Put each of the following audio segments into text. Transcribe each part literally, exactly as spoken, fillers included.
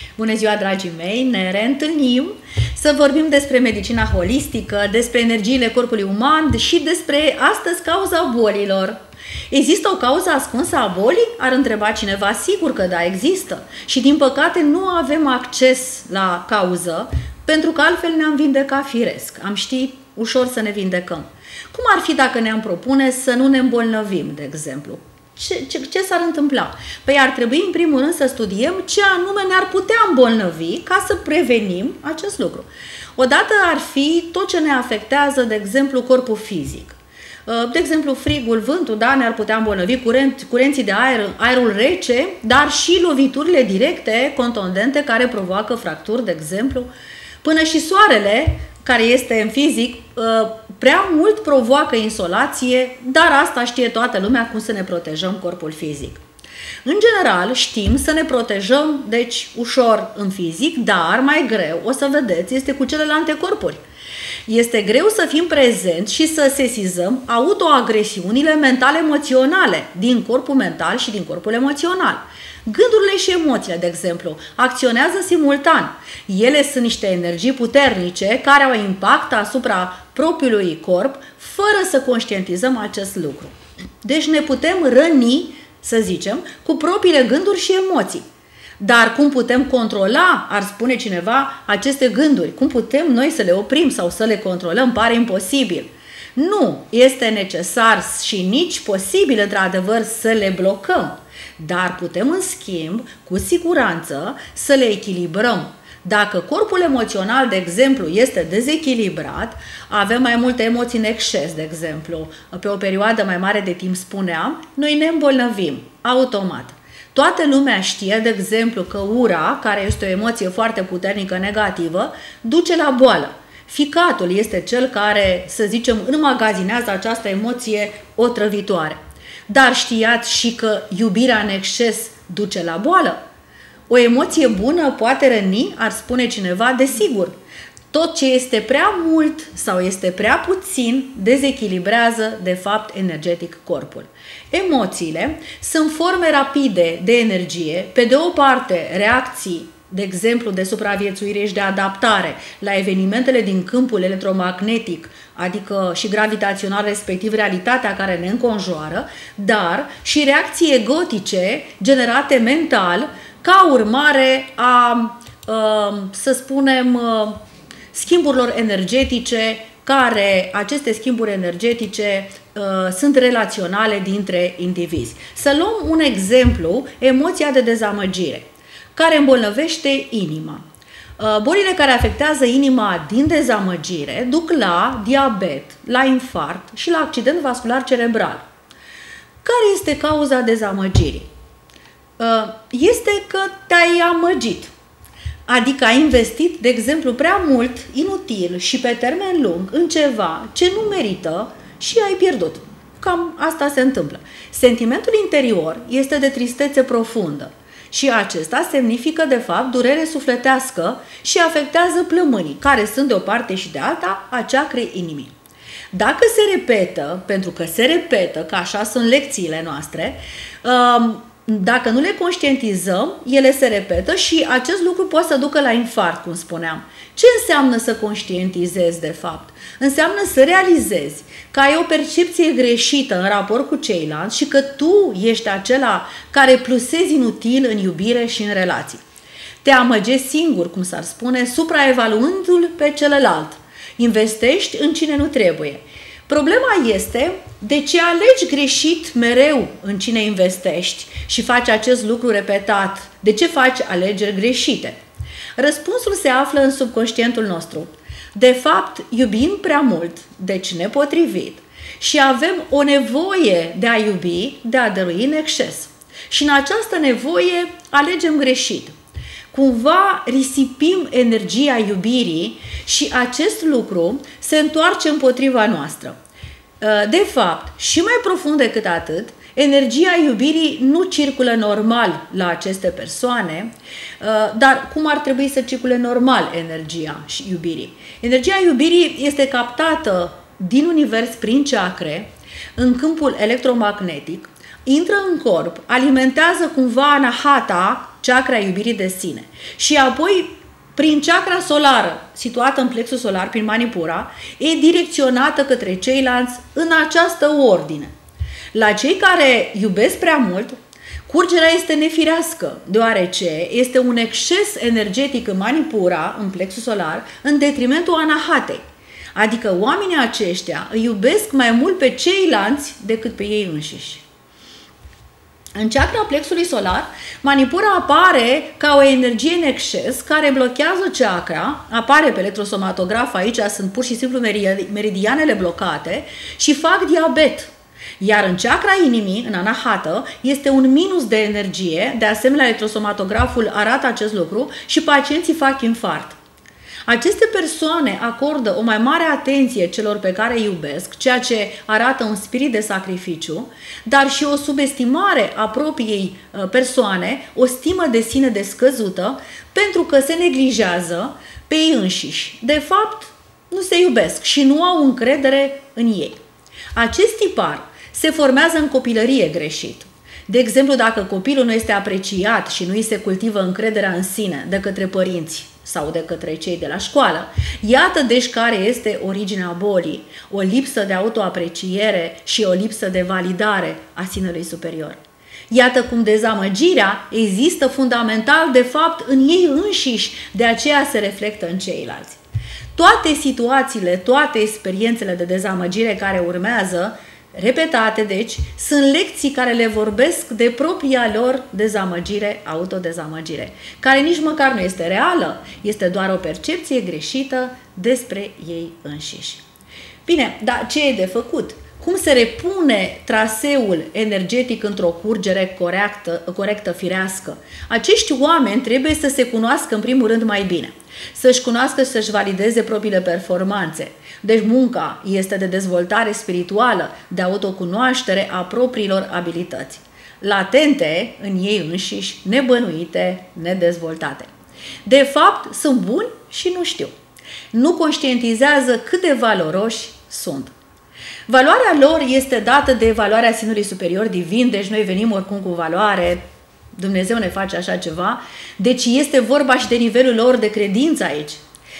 Bună ziua, dragii mei! Ne reîntâlnim să vorbim despre medicina holistică, despre energiile corpului uman și despre astăzi cauza bolilor. Există o cauză ascunsă a bolii? Ar întreba cineva. Sigur că da, există. Și din păcate nu avem acces la cauză, pentru că altfel ne-am vindecat firesc. Am ști ușor să ne vindecăm. Cum ar fi dacă ne-am propune să nu ne îmbolnăvim, de exemplu? Ce, ce, ce s-ar întâmpla? Păi ar trebui în primul rând să studiem ce anume ne-ar putea îmbolnăvi ca să prevenim acest lucru. Odată ar fi tot ce ne afectează, de exemplu, corpul fizic. De exemplu, frigul, vântul, da, ne-ar putea îmbolnăvi, curent, curenții de aer, aerul rece, dar și loviturile directe, contundente, care provoacă fracturi, de exemplu. Până și soarele, care este în fizic, prea mult provoacă insolație, dar asta știe toată lumea, cum să ne protejăm corpul fizic. În general știm să ne protejăm, deci ușor în fizic, dar mai greu, o să vedeți, este cu celelalte corpuri. Este greu să fim prezenți și să sesizăm autoagresiunile mentale-emoționale din corpul mental și din corpul emoțional. Gândurile și emoțiile, de exemplu, acționează simultan. Ele sunt niște energii puternice care au impact asupra propriului corp fără să conștientizăm acest lucru. Deci ne putem răni, să zicem, cu propriile gânduri și emoții. Dar cum putem controla, ar spune cineva, aceste gânduri? Cum putem noi să le oprim sau să le controlăm? Pare imposibil. Nu este necesar și nici posibil, într-adevăr, să le blocăm. Dar putem, în schimb, cu siguranță, să le echilibrăm. Dacă corpul emoțional, de exemplu, este dezechilibrat, avem mai multe emoții în exces, de exemplu, pe o perioadă mai mare de timp, spuneam, noi ne îmbolnăvim, automat. Toată lumea știe, de exemplu, că ura, care este o emoție foarte puternică negativă, duce la boală. Ficatul este cel care, să zicem, înmagazinează această emoție otrăvitoare. Dar știați și că iubirea în exces duce la boală? O emoție bună poate răni, ar spune cineva, desigur. Tot ce este prea mult sau este prea puțin dezechilibrează, de fapt, energetic corpul. Emoțiile sunt forme rapide de energie, pe de o parte reacții, de exemplu, de supraviețuire și de adaptare la evenimentele din câmpul electromagnetic, adică și gravitațional, respectiv realitatea care ne înconjoară, dar și reacții egotice generate mental ca urmare a, să spunem, schimburilor energetice, care aceste schimburi energetice sunt relaționale dintre indivizi. Să luăm un exemplu, emoția de dezamăgire, care îmbolnăvește inima. Bolile care afectează inima din dezamăgire duc la diabet, la infarct și la accident vascular cerebral. Care este cauza dezamăgirii? Este că te-ai amăgit. Adică ai investit, de exemplu, prea mult, inutil și pe termen lung în ceva ce nu merită și ai pierdut. Cam asta se întâmplă. Sentimentul interior este de tristețe profundă și acesta semnifică, de fapt, durere sufletească și afectează plămânii, care sunt de o parte și de alta a ceacrei inimii. Dacă se repetă, pentru că se repetă, că așa sunt lecțiile noastre, dacă nu le conștientizăm, ele se repetă și acest lucru poate să ducă la infarct, cum spuneam. Ce înseamnă să conștientizezi, de fapt? Înseamnă să realizezi că ai o percepție greșită în raport cu ceilalți și că tu ești acela care plusezi inutil în iubire și în relații. Te amăgești singur, cum s-ar spune, supraevaluându-l pe celălalt. Investești în cine nu trebuie. Problema este de ce alegi greșit mereu în cine investești și faci acest lucru repetat. De ce faci alegeri greșite? Răspunsul se află în subconștientul nostru. De fapt, iubim prea mult, deci nepotrivit, și avem o nevoie de a iubi, de a dărui în exces. Și în această nevoie alegem greșit. Cumva risipim energia iubirii și acest lucru se întoarce împotriva noastră. De fapt, și mai profund decât atât, energia iubirii nu circulă normal la aceste persoane, dar cum ar trebui să circule normal energia iubirii? Energia iubirii este captată din univers prin chakre, în câmpul electromagnetic, intră în corp, alimentează cumva anahata, chakra iubirii de sine. Și apoi, prin chakra solară, situată în plexul solar, prin Manipura, e direcționată către ceilalți în această ordine. La cei care iubesc prea mult, curgerea este nefirească, deoarece este un exces energetic în Manipura, în plexul solar, în detrimentul anahatei. Adică oamenii aceștia îi iubesc mai mult pe ceilalți decât pe ei înșiși. În chakra plexului solar, Manipura apare ca o energie în exces care blochează chakra, apare pe electrosomatograf, aici sunt pur și simplu meridianele blocate și fac diabet. Iar în chakra inimii, în anahată, este un minus de energie, de asemenea electrosomatograful arată acest lucru și pacienții fac infart. Aceste persoane acordă o mai mare atenție celor pe care îi iubesc, ceea ce arată un spirit de sacrificiu, dar și o subestimare a propriei persoane, o stimă de sine descăzută, pentru că se neglijează pe ei înșiși. De fapt, nu se iubesc și nu au încredere în ei. Acest tipar se formează în copilărie greșit. De exemplu, dacă copilul nu este apreciat și nu îi se cultivă încrederea în sine de către părinți sau de către cei de la școală, iată deci care este originea bolii, o lipsă de autoapreciere și o lipsă de validare a sinelui superior. Iată cum dezamăgirea există fundamental, de fapt, în ei înșiși, de aceea se reflectă în ceilalți. Toate situațiile, toate experiențele de dezamăgire care urmează, repetate, deci, sunt lecții care le vorbesc de propria lor dezamăgire, autodezamăgire, care nici măcar nu este reală, este doar o percepție greșită despre ei înșiși. Bine, dar ce e de făcut? Cum se repune traseul energetic într-o curgere corectă, corectă, firească? Acești oameni trebuie să se cunoască în primul rând mai bine, să-și cunoască și să-și valideze propriile performanțe. Deci munca este de dezvoltare spirituală, de autocunoaștere a propriilor abilități, latente în ei înșiși, nebănuite, nedezvoltate. De fapt, sunt buni și nu știu. Nu conștientizează cât de valoroși sunt. Valoarea lor este dată de valoarea sinului superior divin, deci noi venim oricum cu valoare, Dumnezeu ne face așa ceva, deci este vorba și de nivelul lor de credință aici.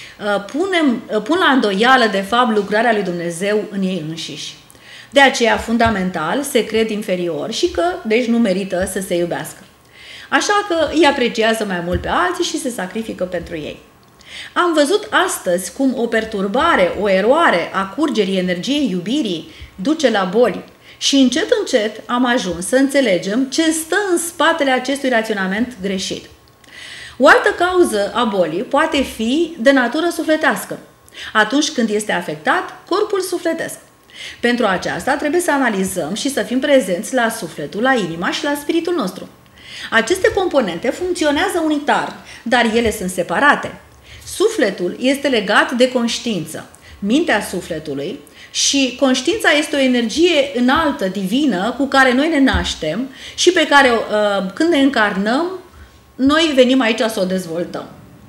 Punem, pun la îndoială, de fapt, lucrarea lui Dumnezeu în ei înșiși. De aceea, fundamental, se cred inferior și că, deci, nu merită să se iubească. Așa că îi apreciază mai mult pe alții și se sacrifică pentru ei. Am văzut astăzi cum o perturbare, o eroare a curgerii energiei iubirii duce la boli și încet, încet am ajuns să înțelegem ce stă în spatele acestui raționament greșit. O altă cauză a bolii poate fi de natură sufletească, atunci când este afectat corpul sufletesc. Pentru aceasta trebuie să analizăm și să fim prezenți la sufletul, la inima și la spiritul nostru. Aceste componente funcționează unitar, dar ele sunt separate. Sufletul este legat de conștiință, mintea sufletului, și conștiința este o energie înaltă, divină, cu care noi ne naștem și pe care, când ne încarnăm, noi venim aici să o dezvoltăm.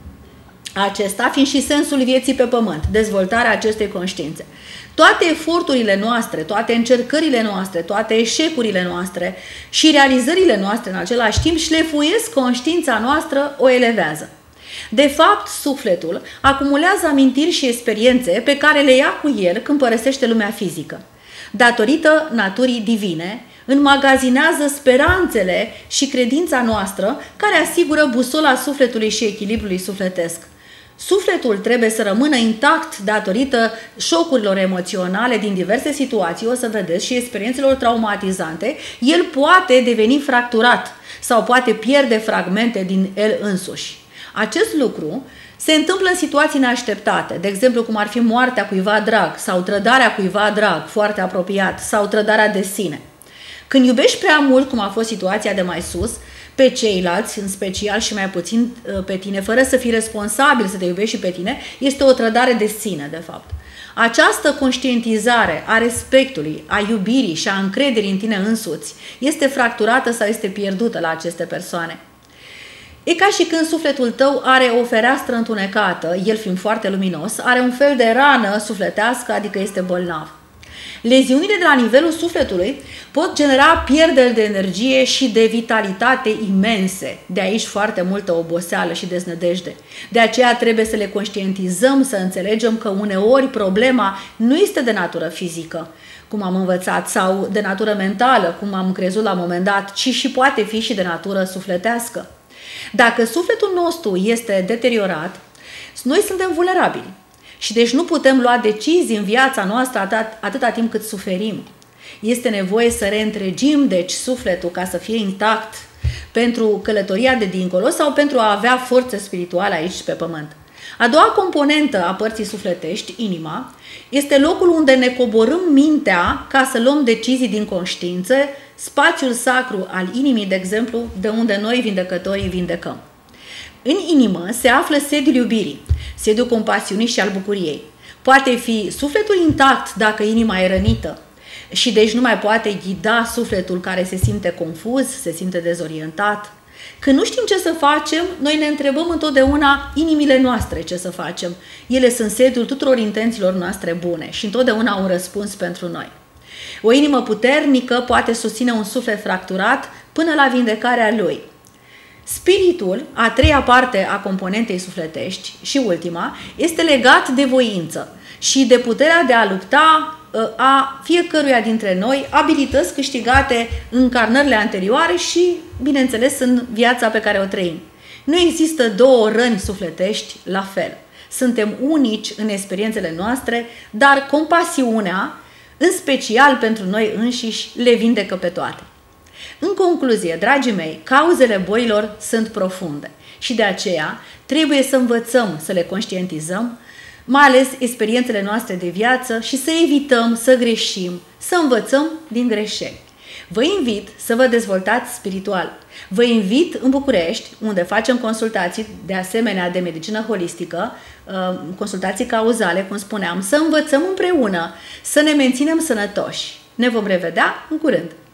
Acesta fiind și sensul vieții pe pământ, dezvoltarea acestei conștiințe. Toate eforturile noastre, toate încercările noastre, toate eșecurile noastre și realizările noastre în același timp șlefuiesc conștiința noastră, o elevează. De fapt, sufletul acumulează amintiri și experiențe pe care le ia cu el când părăsește lumea fizică. Datorită naturii divine, înmagazinează speranțele și credința noastră care asigură busola sufletului și echilibrului sufletesc. Sufletul trebuie să rămână intact datorită șocurilor emoționale din diverse situații, o să vedeți, și experiențelor traumatizante. El poate deveni fracturat sau poate pierde fragmente din el însuși. Acest lucru se întâmplă în situații neașteptate, de exemplu cum ar fi moartea cuiva drag sau trădarea cuiva drag, foarte apropiat, sau trădarea de sine. Când iubești prea mult, cum a fost situația de mai sus, pe ceilalți, în special și mai puțin pe tine, fără să fii responsabil să te iubești și pe tine, este o trădare de sine, de fapt. Această conștientizare a respectului, a iubirii și a încrederii în tine însuți este fracturată sau este pierdută la aceste persoane. E ca și când sufletul tău are o fereastră întunecată, el fiind foarte luminos, are un fel de rană sufletească, adică este bolnav. Leziunile de la nivelul sufletului pot genera pierderi de energie și de vitalitate imense. De aici foarte multă oboseală și deznădejde. De aceea trebuie să le conștientizăm, să înțelegem că uneori problema nu este de natură fizică, cum am învățat, sau de natură mentală, cum am crezut la un moment dat, ci și poate fi și de natură sufletească. Dacă sufletul nostru este deteriorat, noi suntem vulnerabili. Și deci nu putem lua decizii în viața noastră atât, atâta timp cât suferim. Este nevoie să reîntregim, deci, sufletul ca să fie intact pentru călătoria de dincolo sau pentru a avea forță spirituală aici pe pământ. A doua componentă a părții sufletești, inima, este locul unde ne coborâm mintea ca să luăm decizii din conștiință, spațiul sacru al inimii, de exemplu, de unde noi vindecătorii vindecăm. În inimă se află sediul iubirii, sediul compasiunii și al bucuriei. Poate fi sufletul intact dacă inima e rănită și deci nu mai poate ghida sufletul care se simte confuz, se simte dezorientat. Când nu știm ce să facem, noi ne întrebăm întotdeauna inimile noastre ce să facem. Ele sunt sediul tuturor intențiilor noastre bune și întotdeauna au un răspuns pentru noi. O inimă puternică poate susține un suflet fracturat până la vindecarea lui. Spiritul, a treia parte a componentei sufletești și ultima, este legat de voință și de puterea de a lupta a fiecăruia dintre noi, abilități câștigate în încarnările anterioare și, bineînțeles, în viața pe care o trăim. Nu există două răni sufletești la fel. Suntem unici în experiențele noastre, dar compasiunea, în special pentru noi înșiși, le vindecă pe toate. În concluzie, dragii mei, cauzele bolilor sunt profunde și de aceea trebuie să învățăm să le conștientizăm, mai ales experiențele noastre de viață și să evităm să greșim, să învățăm din greșeli. Vă invit să vă dezvoltați spiritual. Vă invit în București, unde facem consultații de asemenea de medicină holistică, consultații cauzale, cum spuneam, să învățăm împreună, să ne menținem sănătoși. Ne vom revedea în curând!